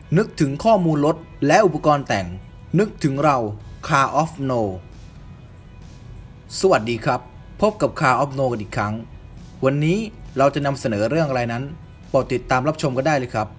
นึกถึงข้อมูลรถและอุปกรณ์แต่งนึกถึงเรา Car of No สวัสดีครับพบกับ Car of No กันอีกครั้งวันนี้เราจะนำเสนอเรื่องอะไรนั้นโปรดติดตามรับชมกันได้เลยครับ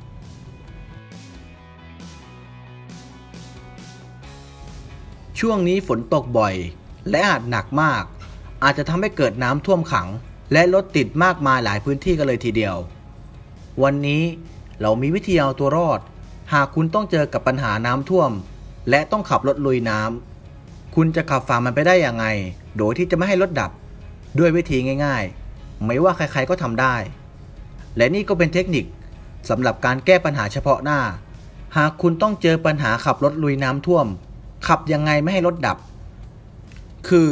ช่วงนี้ฝนตกบ่อยและอาจหนักมากอาจจะทำให้เกิดน้ำท่วมขังและรถติดมากมายหลายพื้นที่กันเลยทีเดียววันนี้เรามีวิธีเอาตัวรอดหากคุณต้องเจอกับปัญหาน้ำท่วมและต้องขับรถลุยน้ำคุณจะขับฝ่ามันไปได้อย่างไงโดยที่จะไม่ให้รถดับด้วยวิธีง่ายๆไม่ว่าใครๆก็ทำได้และนี่ก็เป็นเทคนิคสำหรับการแก้ปัญหาเฉพาะหน้าหากคุณต้องเจอปัญหาขับรถลุยน้ำท่วมขับยังไงไม่ให้รถดับคือ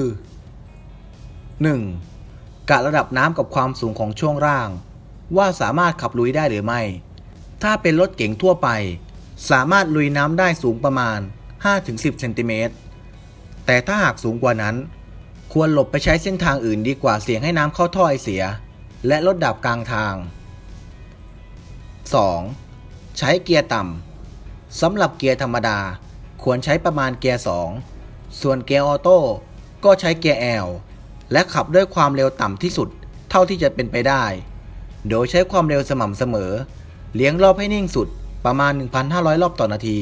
1. กะระดับน้ำกับความสูงของช่วงล่างว่าสามารถขับลุยได้หรือไม่ถ้าเป็นรถเก๋งทั่วไปสามารถลุยน้ำได้สูงประมาณ 5-10 เซนติเมตรแต่ถ้าหากสูงกว่านั้นควรหลบไปใช้เส้นทางอื่นดีกว่าเสี่ยงให้น้ำเข้าท่อไอเสียและรถดับกลางทาง 2. ใช้เกียร์ต่ำสำหรับเกียร์ธรรมดาควรใช้ประมาณเกียร์ 2ส่วนเกียร์ออโต้ก็ใช้เกียร์ L และขับด้วยความเร็วต่ำที่สุดเท่าที่จะเป็นไปได้โดยใช้ความเร็วสม่ำเสมอเลี้ยงรอบให้นิ่งสุดประมาณ 1,500 รอบต่อนาที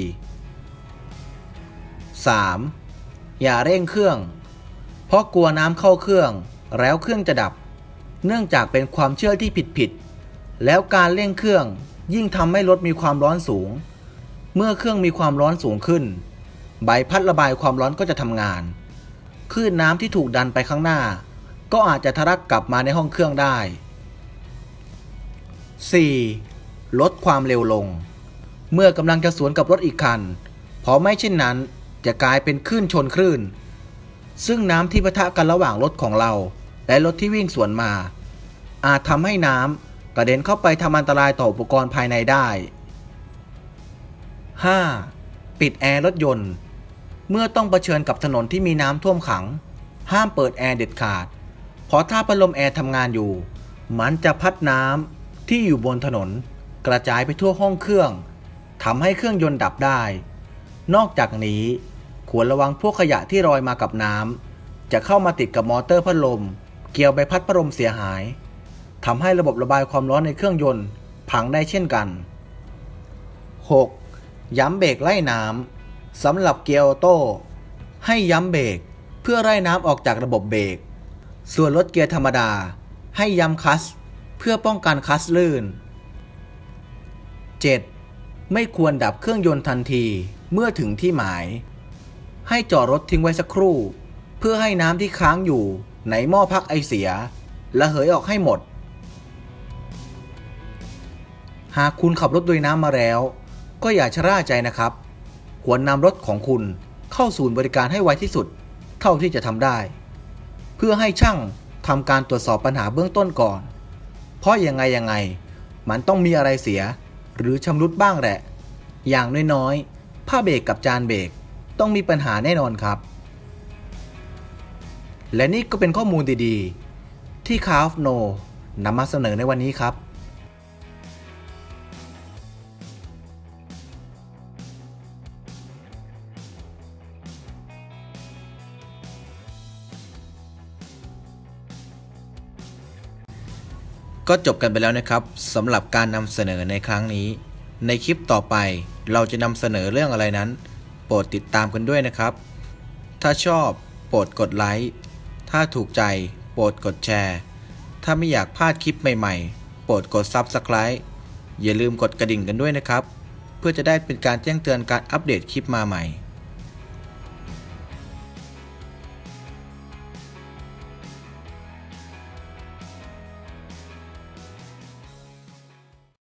3. อย่าเร่งเครื่องเพราะกลัวน้ำเข้าเครื่องแล้วเครื่องจะดับเนื่องจากเป็นความเชื่อที่ผิดแล้วการเร่งเครื่องยิ่งทำให้รถมีความร้อนสูงเมื่อเครื่องมีความร้อนสูงขึ้นใบพัดระบายความร้อนก็จะทำงานคลื่นน้ำที่ถูกดันไปข้างหน้าก็อาจจะทะลักกลับมาในห้องเครื่องได้ 4. ลดความเร็วลงเมื่อกำลังจะสวนกับรถอีกคันเพราะไม่เช่นนั้นจะกลายเป็นคลื่นชนคลื่นซึ่งน้ำที่ปะทะกันระหว่างรถของเราและรถที่วิ่งสวนมาอาจทำให้น้ำกระเด็นเข้าไปทำอันตรายต่ออุปกรณ์ภายในได้ 5. ปิดแอร์รถยนต์เมื่อต้องเผชิญกับถนนที่มีน้ำท่วมขังห้ามเปิดแอร์เด็ดขาดเพราะถ้าพัดลมแอร์ทำงานอยู่มันจะพัดน้ำที่อยู่บนถนนกระจายไปทั่วห้องเครื่องทำให้เครื่องยนต์ดับได้นอกจากนี้ควรระวังพวกขยะที่ลอยมากับน้ำจะเข้ามาติดกับมอเตอร์พัดลมเกี่ยวใบพัดพัดลมเสียหายทำให้ระบบระบายความร้อนในเครื่องยนต์พังได้เช่นกัน 6. ย้ำเบรกไล่น้ำสำหรับเกียร์ออโต้ให้ย้ำเบรกเพื่อไล่น้ำออกจากระบบเบรกส่วนรถเกียร์ธรรมดาให้ย้ำคลัตช์เพื่อป้องกันคลัตช์ลื่น 7. ไม่ควรดับเครื่องยนต์ทันทีเมื่อถึงที่หมายให้จอดรถทิ้งไว้สักครู่เพื่อให้น้ำที่ค้างอยู่ในหม้อพักไอเสียระเหยออกให้หมดหากคุณขับรถลุยน้ำมาแล้วก็อย่าชะล่าใจนะครับควรนำรถของคุณเข้าศูนย์บริการให้ไวที่สุดเท่าที่จะทำได้เพื่อให้ช่างทำการตรวจสอบปัญหาเบื้องต้นก่อนเพราะยังไงมันต้องมีอะไรเสียหรือชำรุดบ้างแหละอย่างน้อยๆผ้าเบรกกับจานเบรกต้องมีปัญหาแน่นอนครับและนี่ก็เป็นข้อมูลดีๆที่ Car of No นำมาเสนอในวันนี้ครับก็จบกันไปแล้วนะครับสำหรับการนำเสนอในครั้งนี้ในคลิปต่อไปเราจะนำเสนอเรื่องอะไรนั้นโปรดติดตามกันด้วยนะครับถ้าชอบโปรดกดไลค์ถ้าถูกใจโปรดกดแชร์ถ้าไม่อยากพลาดคลิปใหม่ๆโปรดกด Subscribe อย่าลืมกดกระดิ่งกันด้วยนะครับเพื่อจะได้เป็นการแจ้งเตือนการอัปเดตคลิปมาใหม่